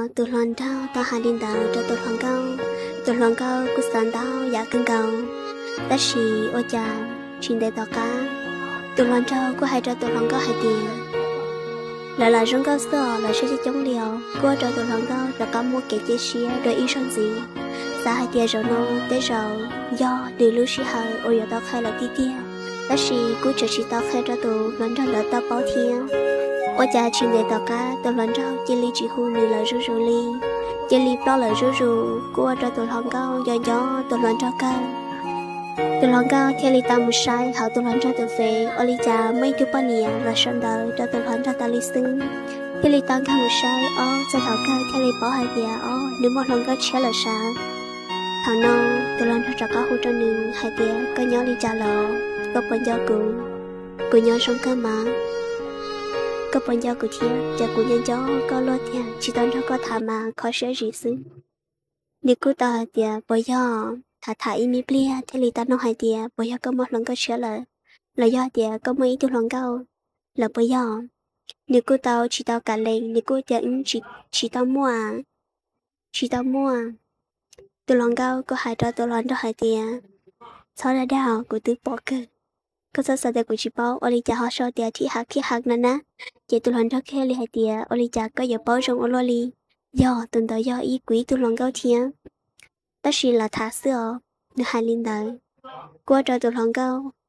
tụi loạn đau tao hai điên đau cho tụi loạn cao cứ sẵn đau dạ cưng cầu đã xì ô cha chuyện để tao cá tụi loạn trâu có hai cho tụi loạn cao hai tiền là rong cao sờ là sẽ chống liều cô cho tụi loạn cao là có mua kẹt chia xía rồi ý son gì xa hai tiền rồi nó tới rồi do từ lúc xí hờ ôi giờ tao khai là tí tia đã xì cứ chờ xí tao khai cho tụi loạn trâu là tao báo thiên ôi cha chuyện để tao cá tụi loạn trâu chỉ li chỉ hôn như là rú rú li chỉ li đó là rú rú cô cho tụi loạn cao do tụi loạn trâu cao tụi loạn cao theo li tam một sai họ tụi loạn trâu tụi về ôi li cha mấy thứ bao nhiêu là son đời cho tụi loạn trâu ta li xứng theo li tam cao một sai cho thảo cao theo li bỏ hai bìa nếu một lần có chế là sao thảo non tụi loạn trâu cho có hỗ trợ nương hai bìa có nhớ li cha lọ có bọn giao cụ nhớ son cơ mà có bọn giao cụ thiệt cha cụ nhân chó có lo thiệt chỉ toàn cho có thà mà khó sẽ gì xứ nếu cụ ta thì bởi do thà im bia thế li ta nói hai thì bởi do có một lần có sửa là do thì có mấy tu lần cao là bởi do nếu cụ tao chỉ tao cả lên nếu cụ chẳng chỉ tao mua tu lần cao có hai cho tu lần cho hai thì sau đó đào của tứ bỏ cơ có sao sao để của chị bảo oli cha họ sau thì khi hạt nè nè chị tu lần cho kia li hai thì oli cha có giờ bảo trong oli do tuần tới do ý quý tu lần cao thiệt ta chỉ là thả sữa được hai linh đời qua trời tụi lòng cao